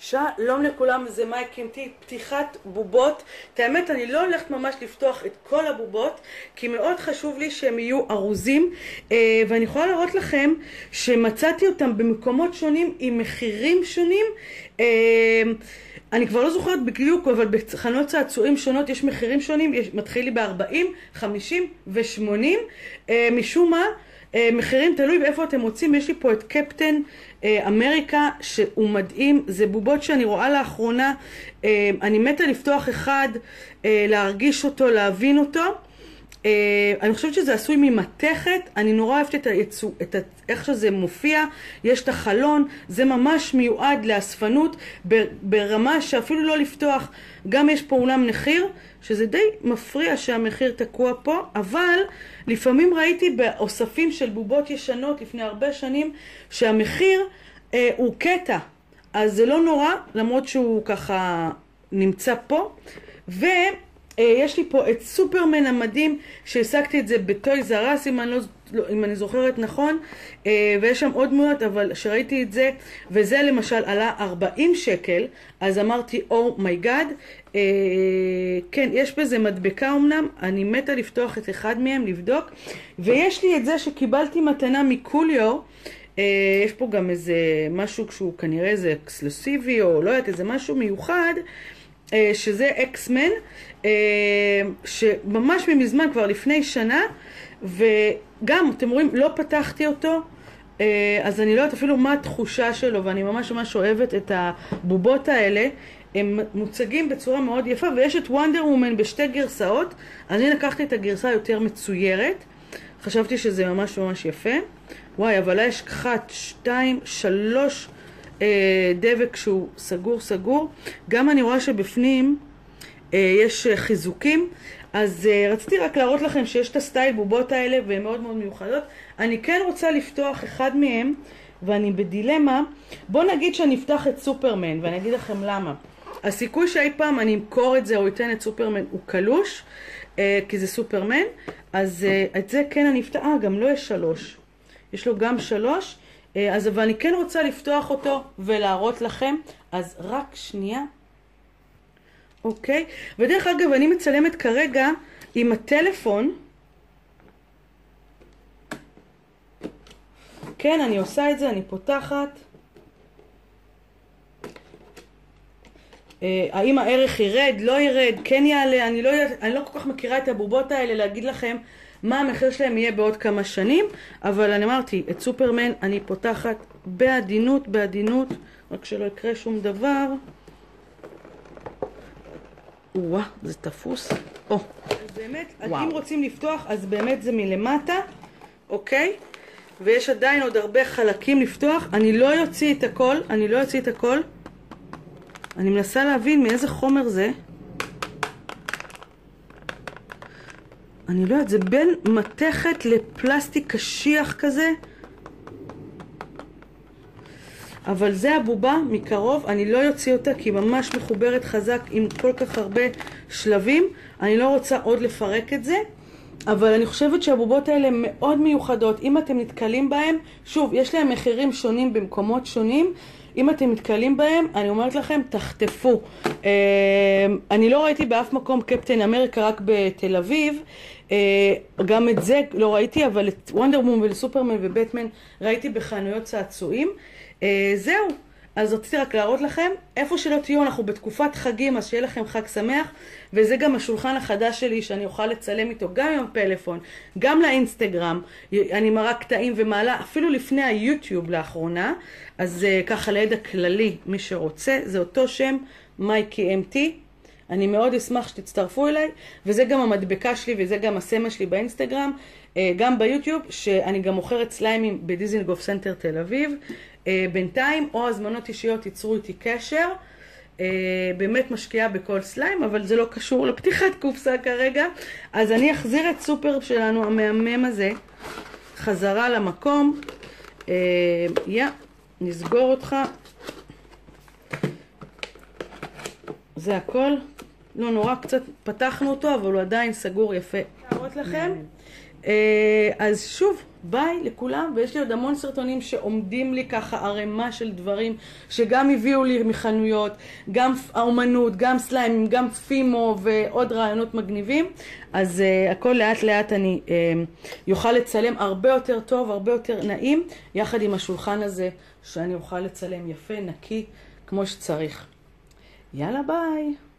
שלום לכולם, זה מייק אימתי, פתיחת בובות. את האמת, אני לא הולכת ממש לפתוח את כל הבובות, כי מאוד חשוב לי שהם יהיו ארוזים, ואני יכולה להראות לכם שמצאתי אותם במקומות שונים עם מחירים שונים. אני כבר לא זוכרת בדיוק, אבל בחנויות צעצועים שונות יש מחירים שונים, מתחיל לי ב-40, 50 ו-80, משום מה, מחירים תלוי באיפה אתם רוצים. יש לי פה את קפטן אמריקה שהוא מדהים, זה בובות שאני רואה לאחרונה, אני מתה לפתוח אחד, להרגיש אותו, להבין אותו. אני חושבת שזה עשוי ממתכת, אני נורא אוהבת איך שזה מופיע, יש את החלון, זה ממש מיועד לאספנות ברמה שאפילו לא לפתוח. גם יש פה אולם מחיר, שזה די מפריע שהמחיר תקוע פה, אבל לפעמים ראיתי באוספים של בובות ישנות לפני הרבה שנים שהמחיר הוא קטע, אז זה לא נורא, למרות שהוא ככה נמצא פה. ויש לי פה את סופרמן המדהים, שהשגתי את זה בטויז אר אס, אם אני זוכרת נכון, ויש שם עוד דמויות, אבל שראיתי את זה, וזה למשל עלה 40 שקל, אז אמרתי, אומייגאד, כן, יש בזה מדבקה אמנם, אני מתה לפתוח את אחד מהם, לבדוק. ויש לי את זה שקיבלתי מתנה מקוליו, יש פה גם איזה משהו שהוא כנראה איזה אקסקלוסיבי, או לא יודעת, איזה משהו מיוחד, שזה אקסמן, שממש מזמן, כבר לפני שנה, וגם, אתם רואים, לא פתחתי אותו, אז אני לא יודעת אפילו מה התחושה שלו, ואני ממש ממש אוהבת את הבובות האלה. הם מוצגים בצורה מאוד יפה, ויש את וונדר וומן בשתי גרסאות. אני לקחתי את הגרסה יותר מצוירת, חשבתי שזה ממש ממש יפה. וואי, אבל יש 1, 2, 3 דבק שהוא סגור. גם אני רואה שבפנים יש חיזוקים, אז רציתי רק להראות לכם שיש את הסטייל בובות האלה והן מאוד מאוד מיוחדות. אני כן רוצה לפתוח אחד מהם ואני בדילמה. בוא נגיד שאני אפתח את סופרמן ואני אגיד לכם למה. הסיכוי שאי פעם אני אמכור את זה או אתן את סופרמן הוא קלוש, כי זה סופרמן. אז את זה כן אני אפתח, גם לא יש 3, יש לו גם 3, אבל אני כן רוצה לפתוח אותו ולהראות לכם, אז רק שנייה. אוקיי, ודרך אגב אני מצלמת כרגע עם הטלפון, כן, אני עושה את זה, אני פותחת. האם הערך ירד, לא ירד, כן יעלה, אני לא כל כך מכירה את הבובות האלה להגיד לכם מה המחיר שלהם יהיה בעוד כמה שנים, אבל אני אמרתי, את סופרמן אני פותחת בעדינות, רק שלא יקרה שום דבר. וואה, זה תפוס. אז באמת, אם רוצים לפתוח, אז באמת זה מלמטה, אוקיי? ויש עדיין עוד הרבה חלקים לפתוח. אני לא יוציא את הכל. אני מנסה להבין מאיזה חומר זה. אני לא יודעת, זה בין מתכת לפלסטיק קשיח כזה. אבל זה הבובה מקרוב, אני לא יוציא אותה כי היא ממש מחוברת חזק עם כל כך הרבה שלבים. אני לא רוצה עוד לפרק את זה, אבל אני חושבת שהבובות האלה מאוד מיוחדות. אם אתם נתקלים בהם, שוב, יש להם מחירים שונים במקומות שונים, אם אתם מתקלים בהם, אני אומרת לכם, תחטפו. אני לא ראיתי באף מקום קפטן אמריקה, רק בתל אביב. גם את זה לא ראיתי, אבל את וונדר וומן וסופרמן ובטמן ראיתי בחנויות צעצועים. זהו, אז רציתי רק להראות לכם, איפה שלא תהיו, אנחנו בתקופת חגים, אז שיהיה לכם חג שמח. וזה גם השולחן החדש שלי, שאני אוכל לצלם איתו גם עם הפלאפון, גם לאינסטגרם. אני מראה קטעים ומעלה, אפילו לפני היוטיוב לאחרונה. אז ככה לידע כללי, מי שרוצה, זה אותו שם, מייקי אימתי. אני מאוד אשמח שתצטרפו אליי, וזה גם המדבקה שלי, וזה גם הסמל שלי באינסטגרם, גם ביוטיוב, שאני גם מוכרת סליימים בדיזינגוף סנטר תל אביב. בינתיים, או הזמנות אישיות, ייצרו איתי קשר. באמת משקיעה בכל סליים, אבל זה לא קשור לפתיחת קופסה כרגע. אז אני אחזיר את סופר שלנו, המהמם הזה, חזרה למקום. נסגור אותך. זה הכל. לא נורא, קצת פתחנו אותו, אבל הוא עדיין סגור יפה. להראות לכם. אז שוב, ביי לכולם, ויש לי עוד המון סרטונים שעומדים לי ככה ערימה של דברים שגם הביאו לי מחנויות, גם האומנות, גם סליימים, גם פימו ועוד רעיונות מגניבים. אז הכל לאט לאט אני יוכל לצלם הרבה יותר טוב, הרבה יותר נעים, יחד עם השולחן הזה שאני אוכל לצלם יפה, נקי, כמו שצריך. יאללה ביי.